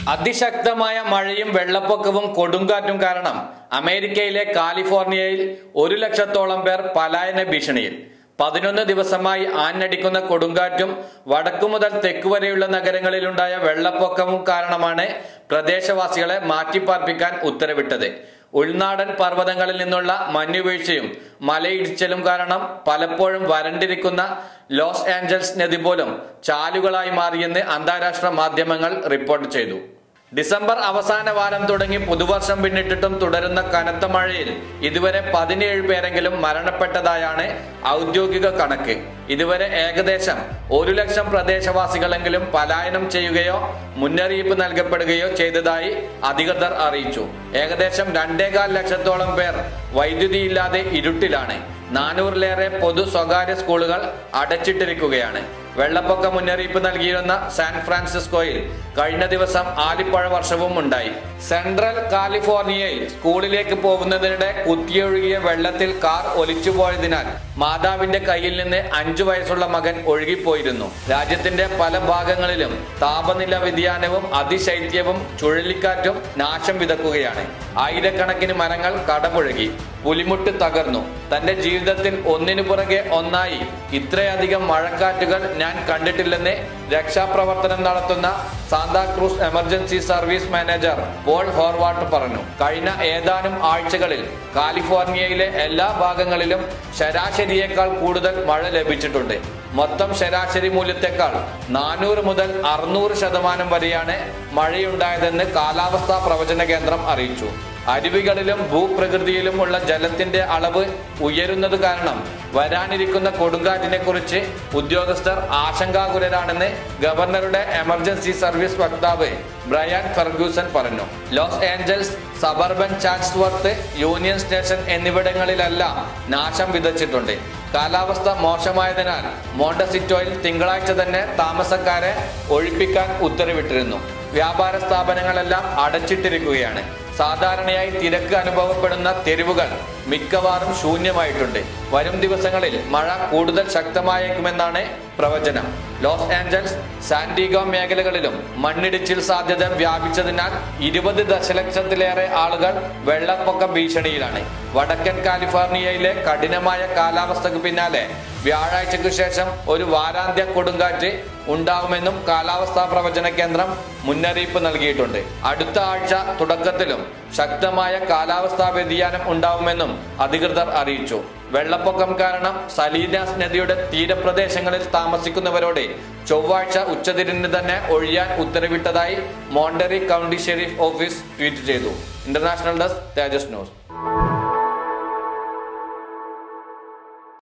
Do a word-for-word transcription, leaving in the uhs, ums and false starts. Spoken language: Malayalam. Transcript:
അതിശക്തമായ മഴയും വെള്ളപ്പൊക്കവും കൊടുങ്കാറ്റും കാരണം അമേരിക്കയിലെ കാലിഫോർണിയയിൽ ഒരു ലക്ഷത്തോളം പേർ പലായന ഭീഷണിയിൽ. പതിനൊന്ന് ദിവസമായി ആഞ്ഞടിക്കുന്ന കൊടുങ്കാറ്റും വടക്കു മുതൽ തെക്കുവരെയുള്ള നഗരങ്ങളിലുണ്ടായ വെള്ളപ്പൊക്കവും കാരണമാണ് പ്രദേശവാസികളെ മാറ്റിപ്പാർപ്പിക്കാൻ ഉത്തരവിട്ടത്. ഉൾനാടൻ പർവ്വതങ്ങളിൽ നിന്നുള്ള മഞ്ഞുവീഴ്ചയും മലയിടിച്ചിലും കാരണം പലപ്പോഴും വരണ്ടിരിക്കുന്ന ലോസ് ആഞ്ചൽസ് നദി പോലും ചാലുകളായി മാറിയെന്ന് അന്താരാഷ്ട്ര മാധ്യമങ്ങൾ റിപ്പോർട്ട് ചെയ്തു. ഡിസംബർ അവസാന വാരം തുടങ്ങി പുതുവർഷം പിന്നിട്ടിട്ടും തുടരുന്ന കനത്ത മഴയിൽ ഇതുവരെ പതിനേഴ് പേരെങ്കിലും മരണപ്പെട്ടതായാണ് ഔദ്യോഗിക കണക്ക്. ഇതുവരെ ഏകദേശം ഒരു ലക്ഷം പ്രദേശവാസികളെങ്കിലും പലായനം ചെയ്യുകയോ മുന്നറിയിപ്പ് നൽകപ്പെടുകയോ ചെയ്തതായി അധികൃതർ അറിയിച്ചു. ഏകദേശം രണ്ടേകാൽ ലക്ഷത്തോളം പേർ വൈദ്യുതിയില്ലാതെ ഇരുട്ടിലാണ്. നാനൂറിലേറെ പൊതു സ്വകാര്യ സ്കൂളുകൾ അടച്ചിട്ടിരിക്കുകയാണ്. വെള്ളപ്പൊക്ക മുന്നറിയിപ്പ് നൽകിയിരുന്ന സാൻ ഫ്രാൻസിസ്കോയിൽ കഴിഞ്ഞ ദിവസം ആലിപ്പഴ വർഷവും ഉണ്ടായി. സെൻട്രൽ കാലിഫോർണിയയിൽ സ്കൂളിലേക്ക് പോകുന്നതിനിടെ കുത്തിയൊഴുകിയ വെള്ളത്തിൽ കാർ ഒലിച്ചുപോയതിനാൽ മാതാവിന്റെ കയ്യിൽ നിന്ന് അഞ്ചു വയസ്സുള്ള മകൻ ഒഴുകിപ്പോയിരുന്നു. രാജ്യത്തിന്റെ പല ഭാഗങ്ങളിലും താപനില വ്യതിയാനവും അതിശൈത്യവും ചുഴലിക്കാറ്റും നാശം വിതക്കുകയാണ്. ആയിരക്കണക്കിന് മരങ്ങൾ കടപുഴകി, പുലിമുട്ട് തകർന്നു. തന്റെ ജീവിതത്തിൽ ഒന്നിനു പുറകെ ഒന്നായി ഇത്രയധികം മഴക്കാറ്റുകൾ ഞാൻ കണ്ടിട്ടില്ലെന്ന് രക്ഷാപ്രവർത്തനം നടത്തുന്ന Santa Cruz emergency service manager Paul Horvath പറഞ്ഞു. കഴിഞ്ഞ ഏതാനും ആഴ്ചകളിൽ കാലിഫോർണിയയിലെ എല്ലാ ഭാഗങ്ങളിലും ശരാശരിയേക്കാൾ കൂടുതൽ മഴ ലഭിച്ചിട്ടുണ്ട്. മൊത്തം ശരാശരി മൂല്യത്തെക്കാൾ നാനൂറ് മുതൽ അറുന്നൂറ് ശതമാനം വരെയാണ് മഴയുണ്ടായതെന്ന് കാലാവസ്ഥാ പ്രവചന കേന്ദ്രം അറിയിച്ചു. അരുവികളിലും ഭൂപ്രകൃതിയിലുമുള്ള ജലത്തിന്റെ അളവ് ഉയരുന്നത് കാരണം വരാനിരിക്കുന്ന കൊടുങ്കാറ്റിനെ കുറിച്ച് ഉദ്യോഗസ്ഥർ ആശങ്കാകുലരാണെന്ന് ഗവർണറുടെ എമർജൻസി സർവീസ് വക്താവ് ബ്രയാൻ ഫെർഗൂസൺ പറഞ്ഞു. Los Angeles, suburban Chatsworth, Union Station എന്നിവിടങ്ങളിലെല്ലാം നാശം വിതച്ചിട്ടുണ്ട്. കാലാവസ്ഥ മോശമായതിനാൽ മോണ്ടസിറ്റോയിൽ തിങ്കളാഴ്ച തന്നെ താമസക്കാരെ ഒഴിപ്പിക്കാൻ ഉത്തരവിട്ടിരുന്നു. വ്യാപാര സ്ഥാപനങ്ങളെല്ലാം അടച്ചിട്ടിരിക്കുകയാണ്. സാധാരണയായി തിരക്ക് അനുഭവപ്പെടുന്ന തെരുവുകൾ മിക്കവാറും ശൂന്യമായിട്ടുണ്ട്. വരും ദിവസങ്ങളിൽ മഴ കൂടുതൽ ശക്തമായേക്കുമെന്നാണ് പ്രവചനം. ലോസ് ആഞ്ചൽസ്, സാന്റിഗോ മേഖലകളിലും മണ്ണിടിച്ചിൽ സാധ്യത വ്യാപിച്ചതിനാൽ ഇരുപത് ദശലക്ഷത്തിലേറെ ആളുകൾ വെള്ളപ്പൊക്ക ഭീഷണിയിലാണ്. വടക്കൻ കാലിഫോർണിയയിലെ കഠിനമായ കാലാവസ്ഥയ്ക്ക് പിന്നാലെ വ്യാഴാഴ്ചയ്ക്ക് ശേഷം ഒരു വാരാന്ത്യ കൊടുങ്കാറ്റ് ഉണ്ടാവുമെന്നും കാലാവസ്ഥാ പ്രവചന കേന്ദ്രം മുന്നറിയിപ്പ് നൽകിയിട്ടുണ്ട്. അടുത്ത ആഴ്ച തുടക്കത്തിലും ശക്തമായ കാലാവസ്ഥാ വ്യതിയാനം ഉണ്ടാവുമെന്നും അധികൃതർ അറിയിച്ചു. വെള്ളപ്പൊക്കം കാരണം സലീനാസ് നദിയുടെ തീരപ്രദേശങ്ങളിൽ താമസിക്കുന്നവരോട് ചൊവ്വാഴ്ച ഉച്ചതിരിഞ്ഞ് തന്നെ ഒഴിയാൻ ഉത്തരവിട്ടതായി Monterey County sheriff office tweet ചെയ്തു. International desk, Tejas news.